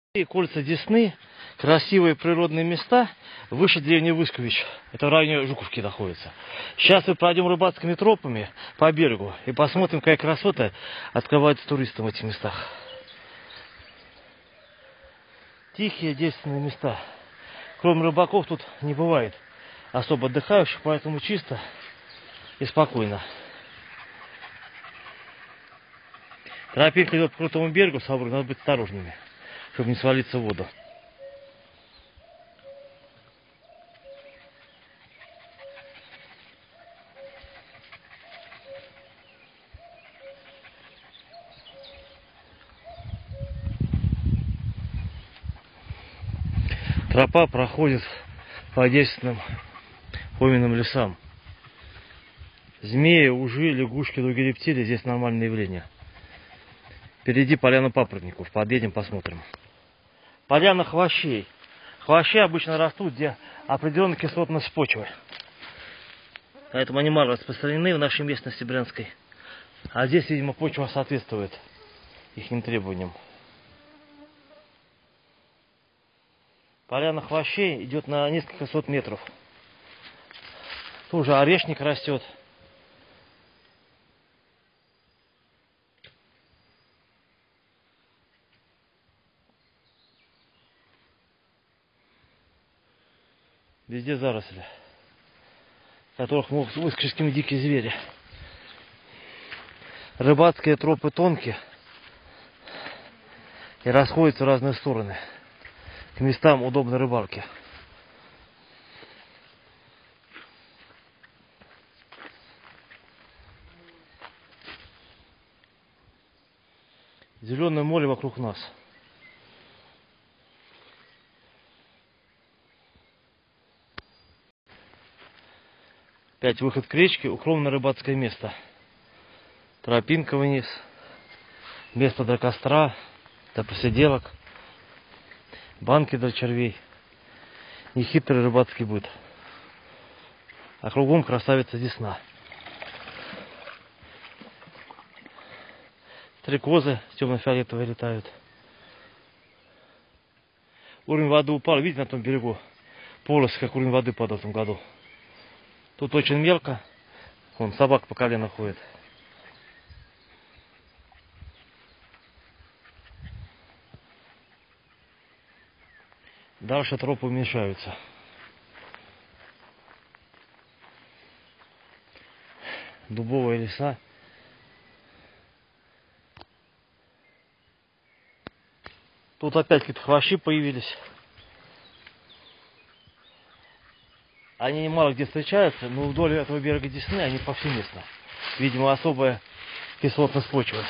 И кольца Десны, красивые природные места, выше деревни Выскович. Это в районе Жуковки находится. Сейчас мы пройдем рыбацкими тропами по берегу и посмотрим, какая красота открывается туристам в этих местах. Тихие, действенные места. Кроме рыбаков тут не бывает особо отдыхающих, поэтому чисто и спокойно. Тропинка идет по крутому берегу, надо быть осторожными, чтобы не свалиться в воду. Тропа проходит по действенным хвойным лесам. Змеи, ужи, лягушки, другие рептилии здесь нормальное явление. Впереди поляна папоротников. Подъедем, посмотрим. Поляна хвощей. Хвощи обычно растут, где определенная кислотность почвы. Поэтому они мало распространены в нашей местности Брянской. А здесь, видимо, почва соответствует их требованиям. Поляна хвощей идет на несколько сот метров. Тут уже орешник растет. Везде заросли, в которых могут выскочить дикие звери. Рыбацкие тропы тонкие и расходятся в разные стороны к местам удобной рыбалки. Зеленое море вокруг нас. Опять выход к речке, укромное рыбацкое место. Тропинка вниз, место для костра, для посиделок, банки для червей. Нехитрый рыбацкий быт. А кругом красавица Десна. Стрекозы темно-фиолетовые летают. Уровень воды упал. Видите, на том берегу полос, как уровень воды падал в этом году. Тут очень мелко. Вон собак по колено ходит. Дальше тропы уменьшаются. Дубовые леса. Тут опять какие-то хвощи появились. Они мало где встречаются, но вдоль этого берега Десны они повсеместно. Видимо, особая кислотность почвы.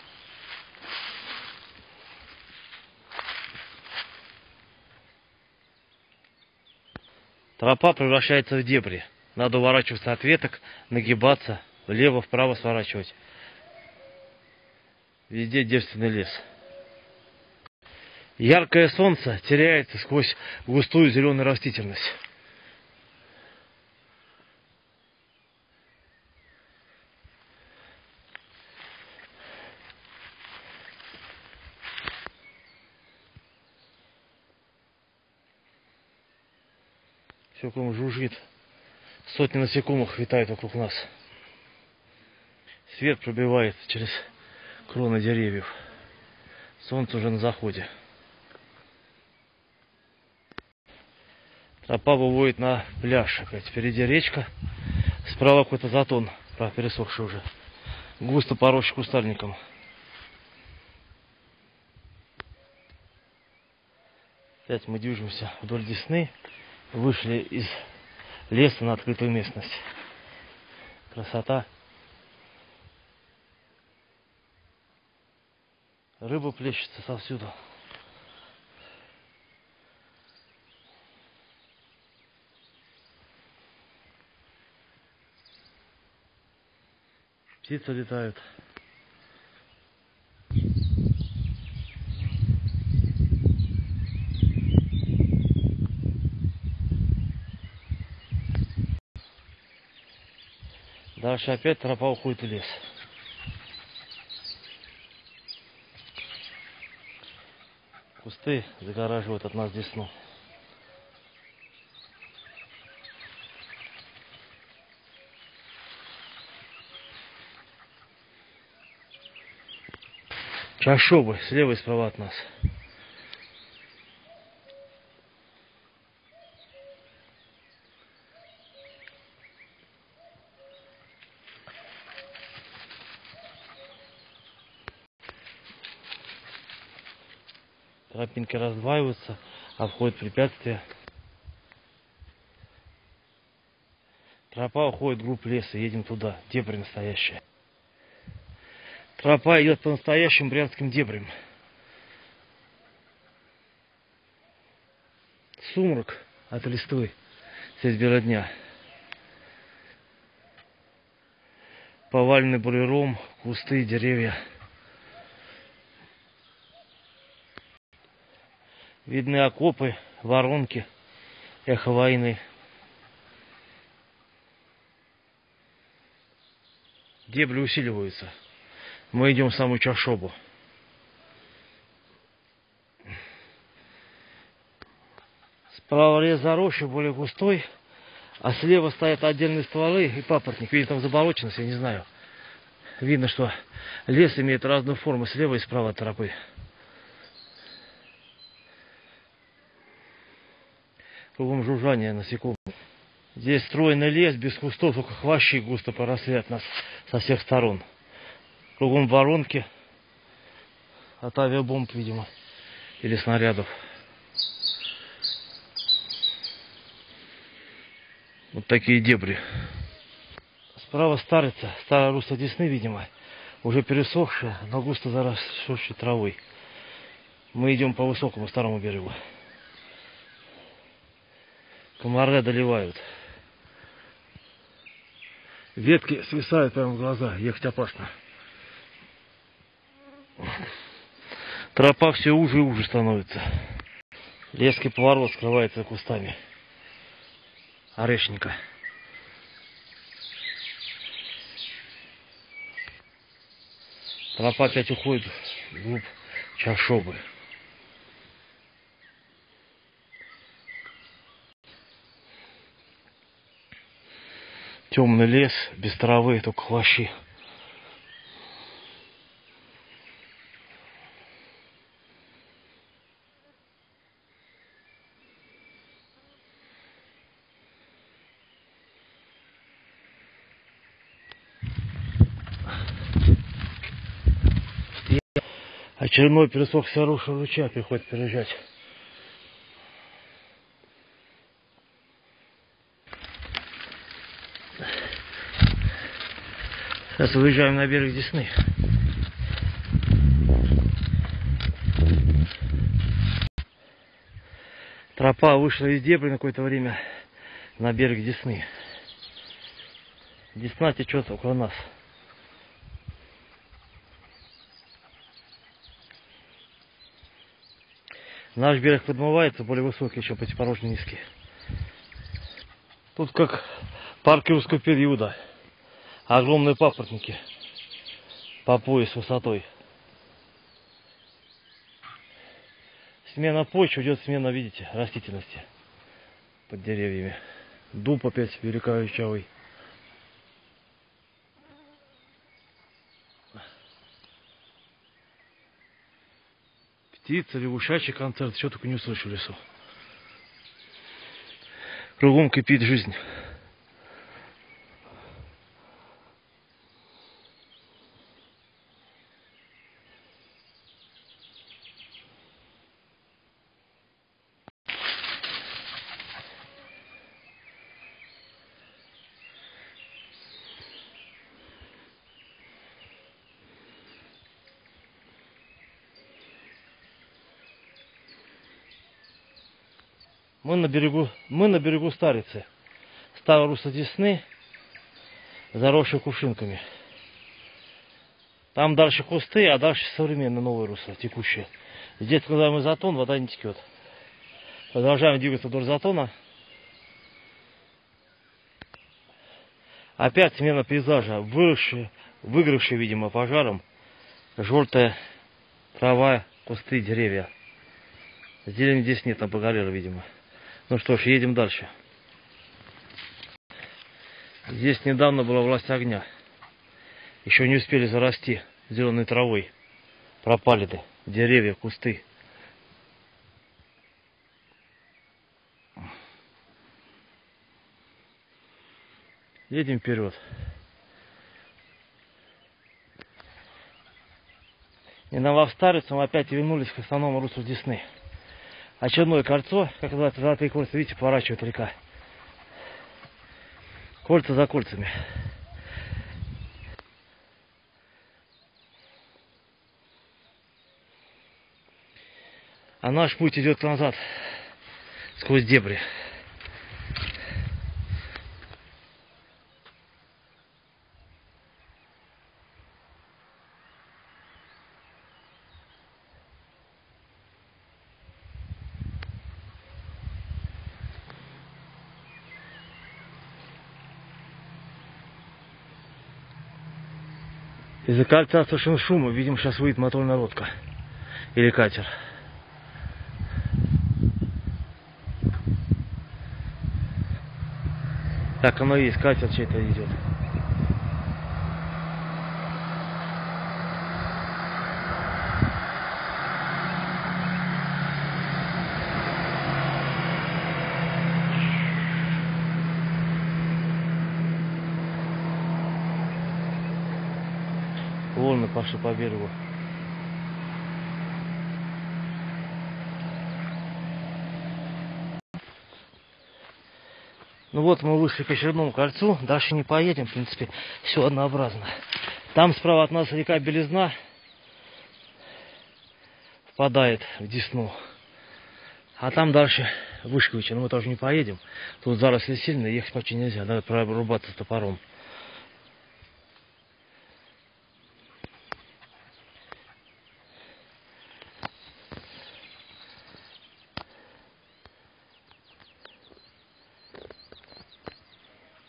Тропа превращается в дебри. Надо уворачиваться от веток, нагибаться, влево, вправо сворачивать. Везде девственный лес. Яркое солнце теряется сквозь густую зеленую растительность. Все кругом жужжит. Сотни насекомых витают вокруг нас. Свет пробивается через кроны деревьев. Солнце уже на заходе. Тропа выводит на пляж. Опять впереди речка. Справа какой-то затон, пересохший уже. Густо поросший кустарником. Опять мы движемся вдоль Десны. Вышли из леса на открытую местность. Красота. Рыба плещется совсюду. Птицы летают. Дальше опять тропа уходит в лес. кусты загораживают от нас Десну. Чашобы слева и справа от нас. Тропинки раздваиваются, обходят препятствия. Тропа уходит вглубь леса, едем туда, дебри настоящие. Тропа идет по настоящим брянским дебрям. Сумрак от листвы средь бела дня. Поваленный бурелом, кусты, деревья. Видны окопы, воронки, эхо войны. Дебри усиливаются. Мы идем в самую чашобу. Справа лес заросший, более густой, а слева стоят отдельные стволы и папоротник. Видно, там заболоченность, я не знаю. Видно, что лес имеет разную форму слева и справа от тропы. Кругом жужжание насекомых. Здесь стройный лес, без кустов, только хвощи густо поросли от нас со всех сторон. Кругом воронки от авиабомб, видимо, или снарядов. Вот такие дебри. Справа старица, старое русло Десны, видимо, уже пересохшая, но густо заросшей травой. Мы идем по высокому старому берегу. Комары одолевают. Ветки свисают прямо в глаза, ехать опасно. Тропа все уже и уже становится. Резкий поворот скрывается за кустами орешника. Тропа опять уходит вглубь чашобы. Темный лес, без травы, только хвощи. Очередной пересохший ручей приходит переезжать. Сейчас выезжаем на берег Десны. Тропа вышла из дебри на какое-то время на берег Десны. Десна течет около нас. Наш берег подмывается, более высокий, чем противоположно низкий. Тут как парк юрского периода. Огромные папоротники по пояс высотой. Смена почвы, идет смена, видите, растительности под деревьями. Дуб опять великовечавый. Птица, лягушачий концерт, что только не услышу в лесу. Кругом кипит жизнь. Мы на берегу Старицы. Старое русло Десны, заросшее кувшинками. Там дальше кусты, а дальше современное новое русло, текущее. Здесь, когда мы затон, вода не текет. Продолжаем двигаться вдоль затона. Опять смена пейзажа, выгоревшая, видимо, пожаром. Желтая трава, кусты, деревья. Зелени здесь нет, она погорела, видимо. Ну что ж, едем дальше. Здесь недавно была власть огня. Еще не успели зарасти зеленой травой. Пропали деревья, кусты. Едем вперед. И на Новостарицу мы опять вернулись к основному руслу Десны. Очередное кольцо, как называется, золотые кольца, видите, поворачивает река. Кольца за кольцами. А наш путь идет назад, сквозь дебри. Из-за кольца слышен шум, и, видимо, сейчас выйдет моторная лодка. Или катер. Так оно и есть, катер чей-то идет. Волны пошли по берегу. Ну вот мы вышли к очередному кольцу. Дальше не поедем, в принципе, все однообразно. Там справа от нас река Белизна впадает в Десну. А там дальше Вышковичи. Но мы тоже не поедем. Тут заросли сильные, ехать почти нельзя. Надо прорубаться топором.